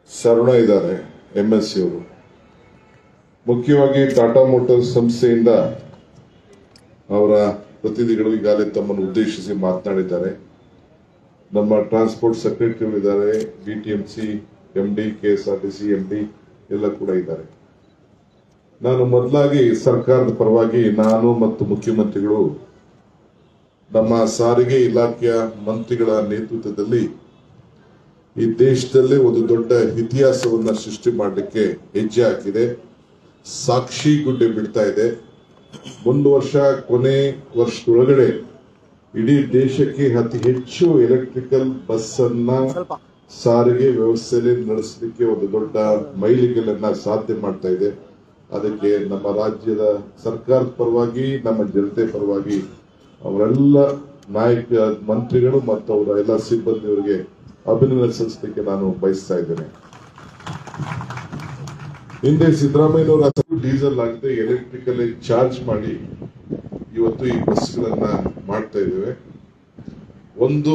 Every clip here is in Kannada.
ಶರಣ ಇದ್ದಾರೆ ಎಂಎಸ್ಸಿ ಅವರು. ಮುಖ್ಯವಾಗಿ ಟಾಟಾ ಮೋಟಾರ್ಸ್ ಸಂಸ್ಥೆಯಿಂದ ಅವರ ಪ್ರತಿನಿಧಿಗಳು ಈಗಾಗಲೇ ತಮ್ಮನ್ನು ಉದ್ದೇಶಿಸಿ ಮಾತನಾಡಿದ್ದಾರೆ. ನಮ್ಮ ಟ್ರಾನ್ಸ್ಪೋರ್ಟ್ ಸೆಕ್ರೆಟರಿ ಇದ್ದಾರೆ, ಬಿಟಿಎಂಸಿ ಎಂಡಿ, ಕೆಎಸ್ಆರ್ಟಿಸಿ ಎಂಡಿ ಎಲ್ಲ ಕೂಡ ಇದ್ದಾರೆ. ನಾನು ಮೊದಲಾಗಿ ಸರ್ಕಾರದ ಪರವಾಗಿ ನಾನು ಮತ್ತು ಮುಖ್ಯಮಂತ್ರಿಗಳು ನಮ್ಮ ಸಾರಿಗೆ ಇಲಾಖೆಯ ಮಂತ್ರಿಗಳ ನೇತೃತ್ವದಲ್ಲಿ ಈ ದೇಶದಲ್ಲೇ ಒಂದು ದೊಡ್ಡ ಇತಿಹಾಸವನ್ನ ಸೃಷ್ಟಿ ಮಾಡಲಿಕ್ಕೆ ಹೆಜ್ಜೆ ಹಾಕಿದೆ. ಸಾಕ್ಷಿ ಗುಡ್ಡೆ ಬಿಡ್ತಾ ಇದೆ. ಒಂದು ವರ್ಷ ಕೊನೆ ವರ್ಷದೊಳಗಡೆ ಇಡೀ ದೇಶಕ್ಕೆ ಅತಿ ಹೆಚ್ಚು ಎಲೆಕ್ಟ್ರಿಕಲ್ ಬಸ್ ಅನ್ನ ಸಾರಿಗೆ ವ್ಯವಸ್ಥೆಯಲ್ಲಿ ನಡೆಸಲಿಕ್ಕೆ ಒಂದು ದೊಡ್ಡ ಮೈಲಿಗಲ್ಲನ್ನ ಸಾಧ್ಯ ಮಾಡ್ತಾ ಇದೆ. ಅದಕ್ಕೆ ನಮ್ಮ ರಾಜ್ಯದ ಸರ್ಕಾರದ ಪರವಾಗಿ, ನಮ್ಮ ಜನತೆ ಪರವಾಗಿ ಅವರೆಲ್ಲ ನಾಯಕ ಮಂತ್ರಿಗಳು ಮತ್ತು ಅವರ ಎಲ್ಲ ಸಿಬ್ಬಂದಿಯವರಿಗೆ ಅಭಿನಂದನೆ ಸಲ್ಲಿಸಲಿಕ್ಕೆ ನಾನು ಬಯಸ್ತಾ ಇದ್ದೇನೆ. ಹಿಂದೆ ಸಿದ್ದರಾಮಯ್ಯನವರ ಡೀಸೆಲ್ ಆಗದೆ ಎಲೆಕ್ಟ್ರಿಕಲ್ ಚಾರ್ಜ್ ಮಾಡಿ ಇವತ್ತು ಈ ಬಸ್ಗಳನ್ನ ಮಾಡ್ತಾ ಇದ್ದೇವೆ. ಒಂದು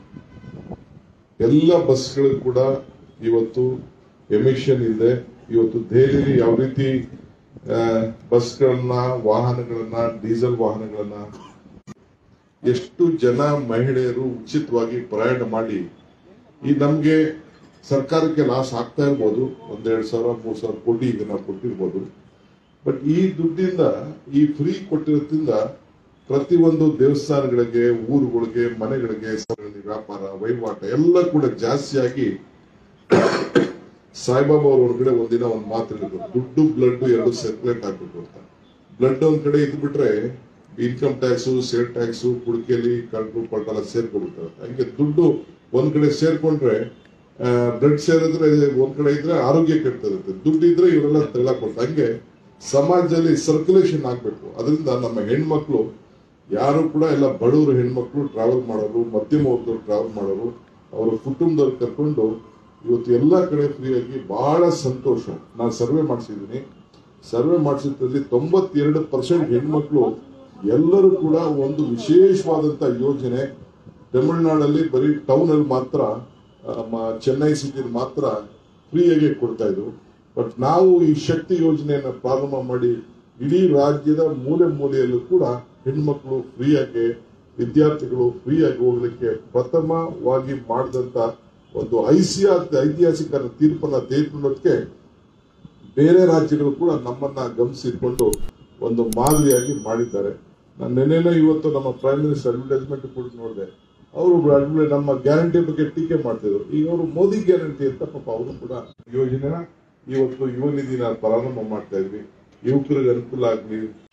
ಎಲ್ಲ ಬಸ್ಗಳು ಕೂಡ ಇವತ್ತು ಎಮಿಷನ್ ಇದೆ. ಇವತ್ತು ದೆಹಲಿಯಲ್ಲಿ ಯಾವ ರೀತಿ ಬಸ್ಗಳನ್ನ, ವಾಹನಗಳನ್ನ, ಡೀಸೆಲ್ ವಾಹನಗಳನ್ನ ಎಷ್ಟು ಜನ ಮಹಿಳೆಯರು ಉಚಿತವಾಗಿ ಪ್ರಯಾಣ ಮಾಡಿ ಈ ನಮ್ಗೆ ಸರ್ಕಾರಕ್ಕೆ ಲಾಸ್ ಆಗ್ತಾ ಇರ್ಬೋದು, 1,2,000-3,000 ಕೋಟಿ ಈಗ ನಾವು ಕೊಟ್ಟಿರ್ಬೋದು. ಬಟ್ ಈ ದುಡ್ಡಿಂದ, ಈ ಫ್ರೀ ಕೊಟ್ಟಿರೋದ್ರಿಂದ ಪ್ರತಿಯೊಂದು ದೇವಸ್ಥಾನಗಳಿಗೆ, ಊರುಗಳಿಗೆ, ಮನೆಗಳಿಗೆ, ವ್ಯಾಪಾರ ವಹಿವಾಟ ಎಲ್ಲ ಕೂಡ ಜಾಸ್ತಿಯಾಗಿ ಸಾಯಿಬಾಬಾ ಅವ್ರ ಹೊರಗಡೆ ಒಂದಿನ ಒಂದು ಮಾತು ಹೇಳಿದ್ರು, ದುಡ್ಡು ಬ್ಲಡ್ ಎರಡು ಸರ್ಕ್ಯುಲೇಟ್ ಆಗ್ಬೇಕು ಅಂತ. ಬ್ಲಡ್ ಒಂದ್ ಕಡೆ ಇದ್ ಬಿಟ್ರೆ ಇನ್ಕಮ್ ಟ್ಯಾಕ್ಸ್, ಸೇಲ್ ಟ್ಯಾಕ್ಸ್, ಕುಡಿಕೆಯಲ್ಲಿ ಕಳ್ಳು ಪಲ್ಟೆಲ್ಲ ಸೇರ್ಕೊಂಡ್ಬಿಡ್ತಾರೆ. ಹಂಗೆ ದುಡ್ಡು ಒಂದ್ ಕಡೆ ಸೇರ್ಕೊಂಡ್ರೆ, ಬ್ಲಡ್ ಸೇರಿದ್ರೆ ಒಂದ್ ಕಡೆ ಇದ್ರೆ ಆರೋಗ್ಯ ಕೆಡ್ತಿರುತ್ತೆ, ದುಡ್ಡು ಇದ್ರೆ ಇವರೆಲ್ಲ ತೆಳ್ಳಕ್ ಕೊಡ್ತಾರೆ. ಹಂಗೆ ಸಮಾಜದಲ್ಲಿ ಸರ್ಕ್ಯುಲೇಷನ್ ಆಗ್ಬೇಕು. ಅದರಿಂದ ನಮ್ಮ ಹೆಣ್ಮಕ್ಳು ಯಾರು ಕೂಡ ಎಲ್ಲ ಬಡವರು ಹೆಣ್ಮಕ್ಳು ಟ್ರಾವೆಲ್ ಮಾಡೋರು, ಮಧ್ಯಮ ವರ್ಗದವ್ರು ಟ್ರಾವೆಲ್ ಮಾಡೋರು, ಅವರ ಕುಟುಂಬದವ್ರು ಕರ್ಕೊಂಡು ಇವತ್ತು ಎಲ್ಲಾ ಕಡೆ ಫ್ರೀಯಾಗಿ ಬಹಳ ಸಂತೋಷ. ನಾನು ಸರ್ವೆ ಮಾಡಿಸಿದ್ದೀನಿ. ಸರ್ವೆ ಮಾಡಿಸಿದ್ರಲ್ಲಿ 92% ಹೆಣ್ಮಕ್ಳು ಎಲ್ಲರೂ ಕೂಡ ಒಂದು ವಿಶೇಷವಾದಂತ ಯೋಜನೆ ತಮಿಳುನಾಡಲ್ಲಿ ಬರೀ ಟೌನ್ ಅಲ್ಲಿ ಮಾತ್ರ, ಚೆನ್ನೈ ಸಿಟಿಯಲ್ಲಿ ಮಾತ್ರ ಫ್ರೀಯಾಗಿ ಕೊಡ್ತಾ ಇದ್ರು. ಬಟ್ ನಾವು ಈ ಶಕ್ತಿ ಯೋಜನೆಯನ್ನ ಪ್ರಾರಂಭ ಮಾಡಿ ಇಡೀ ರಾಜ್ಯದ ಮೂಲೆ ಮೂಲೆಯಲ್ಲೂ ಕೂಡ ಹೆಣ್ಮಕ್ಳು ಫ್ರೀಯಾಗಿ, ವಿದ್ಯಾರ್ಥಿಗಳು ಫ್ರೀಯಾಗಿ ಹೋಗ್ಲಿಕ್ಕೆ ಪ್ರಥಮವಾಗಿ ಮಾಡಿದಂತ ಒಂದು ಐತಿಹಾಸಿಕ ತೀರ್ಪನ್ನ ತೆಗೆದುಕೊಳ್ಳೋದಕ್ಕೆ ಬೇರೆ ರಾಜ್ಯಗಳು ಕೂಡ ನಮ್ಮನ್ನ ಗಮನಿಸಿಕೊಂಡು ಒಂದು ಮಾದರಿಯಾಗಿ ಮಾಡಿದ್ದಾರೆ. ನಾನು ನೆನ್ನೆನೋ ಇವತ್ತು ನಮ್ಮ ಪ್ರೈಮ್ ಮಿನಿಸ್ಟರ್ ಅಡ್ವರ್ಟೈಸ್ಮೆಂಟ್ ಕೂಡ ನೋಡಿದೆ. ಅವರು ನಮ್ಮ ಗ್ಯಾರಂಟಿ ಬಗ್ಗೆ ಟೀಕೆ ಮಾಡ್ತಿದ್ರು. ಈಗ ಅವರು ಮೋದಿ ಗ್ಯಾರಂಟಿ ಅಂತ ಪಾಪ ಅವರು ಕೂಡ ಯೋಜನೆನ ಇವತ್ತು ಯುವ ನಿಧಿನ ಪ್ರಾರಂಭ ಮಾಡ್ತಾ ಇದ್ವಿ. ಯುವಕರಿಗೆ ಅನುಕೂಲ ಆಗ್ಲಿ,